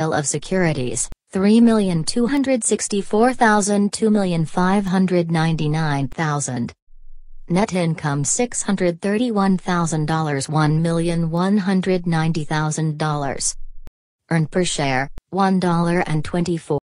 of securities, 3,264,000 2,599,000. Net income $631,000 $1,190,000. Earned per share, $1.24.